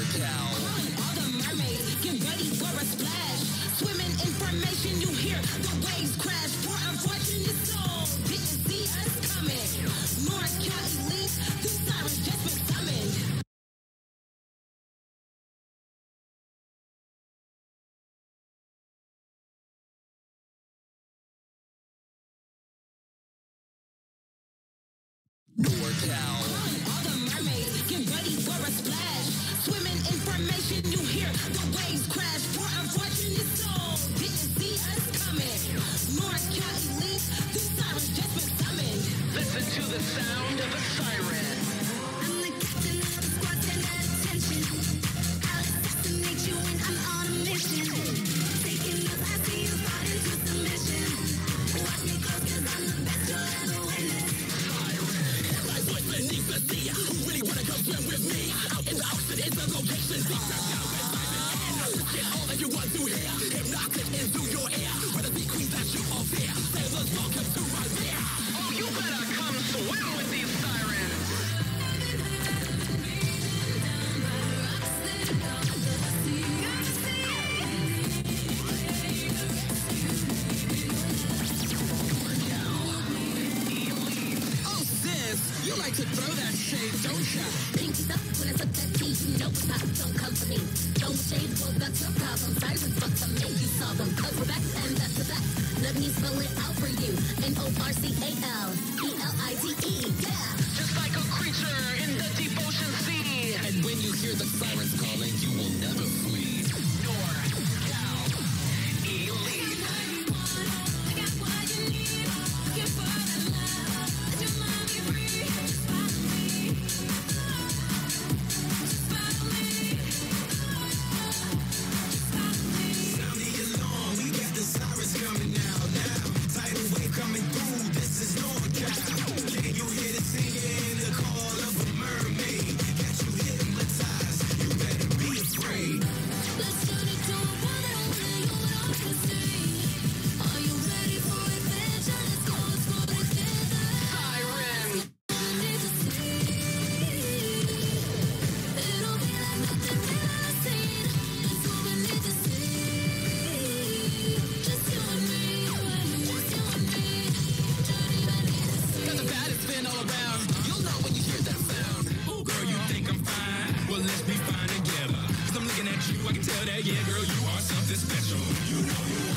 All the mermaids, get ready for a splash. Swimming information, you hear the waves crash. For unfortunate souls, didn't see us coming. North County Leaf, the sirens just been summoned. All the mermaids, get ready for a splash. Swimming information, you hear the waves crash. For unfortunate souls, didn't see us coming. North County Leaf, the sirens just been summoned. Listen to the sound of a siren. I'm the captain of the squad, stand at attention. I'll assassinate you when I'm on a mission. Taking up, I see you fall into submission. Watch me close, cause I'm the best you'll ever witness. Beneath the sea, who really wanna come swim with me? Out in the ocean is the location. Deep down with Simon. Get all that you want to hear. Hypnotic into your ear. Whether the queen that you all fear. Sailors welcome to my rear. Oh, you better come swim with these sirens. You like to throw that shade, don't ya? Things up when I took that tea, you know it's hot, don't come for me. Don't shade, well that's your problem. Sirens fuck for me, you saw them. Cause we're back and back to back. Let me spell it out for you. Norcalelite, yeah. Just like a creature in the deep ocean sea. And when you hear the sirens calling, you will never flee. North-Cal Elite. Sirens coming now. Tidal wave coming through. This is NorCal. Can you hear the singing, the call of a mermaid? Got you hypnotized. You better be afraid. Let's turn it to a world that only you and I can see. Are you ready for adventure? Let's go explore together. Siren. Need to see. It'll be like nothing we've ever seen. That's what we need to see. Just you and me. Just you and me. Journey I need to see. Got the baddest spin all around. You'll know when you hear that sound. Oh, girl, you think I'm fine? Well, let's be fine together. Cause I'm looking at you, I can tell that, yeah, girl, you are something special. You know you